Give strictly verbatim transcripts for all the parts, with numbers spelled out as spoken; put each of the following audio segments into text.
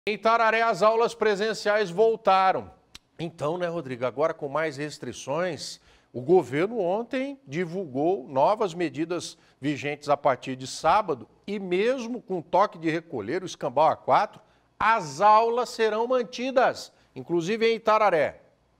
Em Itararé, as aulas presenciais voltaram. Então, né, Rodrigo, agora com mais restrições, o governo ontem divulgou novas medidas vigentes a partir de sábado e mesmo com toque de recolher, o escambau A quatro, as aulas serão mantidas, inclusive em Itararé.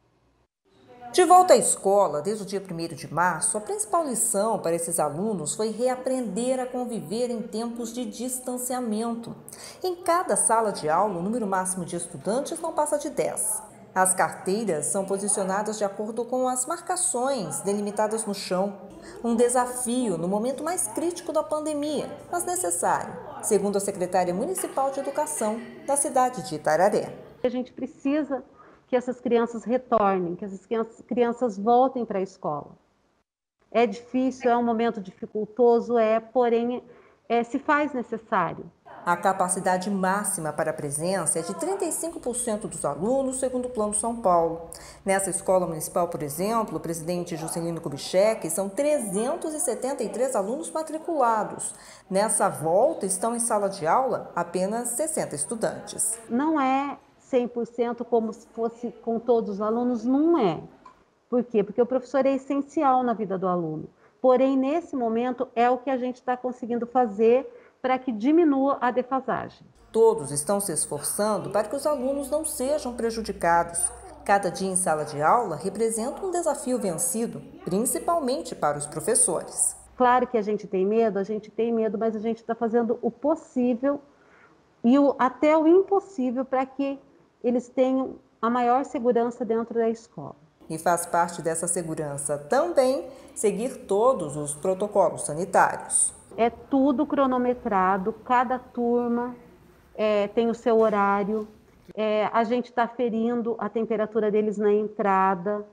De volta à escola, desde o dia primeiro de março, a principal lição para esses alunos foi reaprender a conviver em tempos de distanciamento. Em cada sala de aula, o número máximo de estudantes não passa de dez. As carteiras são posicionadas de acordo com as marcações delimitadas no chão. Um desafio no momento mais crítico da pandemia, mas necessário, segundo a secretária municipal de educação da cidade de Itararé. A gente precisa que essas crianças retornem, que essas crianças voltem para a escola. É difícil, é um momento dificultoso, é, porém, é, se faz necessário. A capacidade máxima para a presença é de trinta e cinco por cento dos alunos, segundo o Plano São Paulo. Nessa escola municipal, por exemplo, o presidente Juscelino Kubitschek, são trezentos e setenta e três alunos matriculados. Nessa volta, estão em sala de aula apenas sessenta estudantes. Não é cem por cento como se fosse com todos os alunos, não é. Por quê? Porque o professor é essencial na vida do aluno. Porém, nesse momento, é o que a gente está conseguindo fazer para que diminua a defasagem. Todos estão se esforçando para que os alunos não sejam prejudicados. Cada dia em sala de aula representa um desafio vencido, principalmente para os professores. Claro que a gente tem medo, a gente tem medo, mas a gente está fazendo o possível e o, até o impossível para que eles tenham a maior segurança dentro da escola. E faz parte dessa segurança também seguir todos os protocolos sanitários. É tudo cronometrado, cada turma é, tem o seu horário, é, a gente está ferindo a temperatura deles na entrada,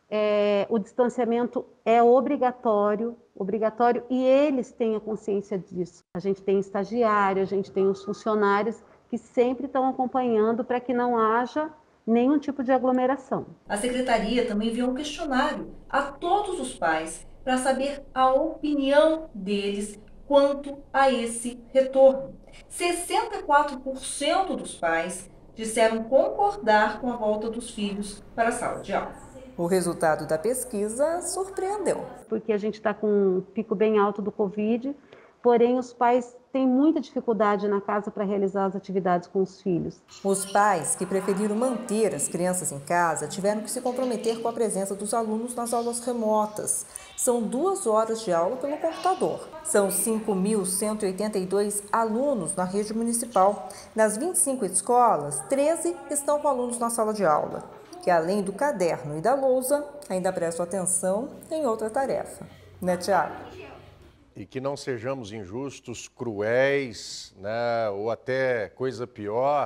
é, o distanciamento é obrigatório, obrigatório e eles têm a consciência disso. A gente tem estagiário, a gente tem os funcionários que sempre estão acompanhando para que não haja nenhum tipo de aglomeração. A secretaria também enviou um questionário a todos os pais para saber a opinião deles quanto a esse retorno. sessenta e quatro por cento dos pais disseram concordar com a volta dos filhos para a sala de aula. O resultado da pesquisa surpreendeu. Porque a gente está com um pico bem alto do Covid, porém os pais têm muita dificuldade na casa para realizar as atividades com os filhos. Os pais que preferiram manter as crianças em casa tiveram que se comprometer com a presença dos alunos nas aulas remotas. São duas horas de aula pelo computador. São cinco mil cento e oitenta e dois alunos na rede municipal. Das vinte e cinco escolas, treze estão com alunos na sala de aula, que além do caderno e da lousa, ainda prestam atenção em outra tarefa. Né, Tiago? E que não sejamos injustos, cruéis, né, ou até coisa pior,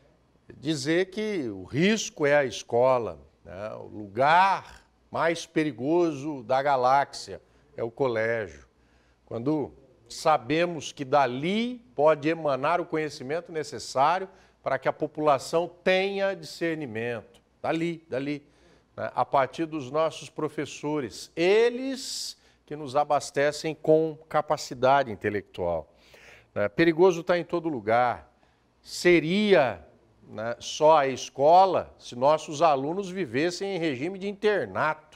dizer que o risco é a escola, né, o lugar mais perigoso da galáxia é o colégio. Quando sabemos que dali pode emanar o conhecimento necessário para que a população tenha discernimento, dali, dali, né, a partir dos nossos professores, eles que nos abastecem com capacidade intelectual. É, perigoso está em todo lugar. Seria, né, só a escola se nossos alunos vivessem em regime de internato.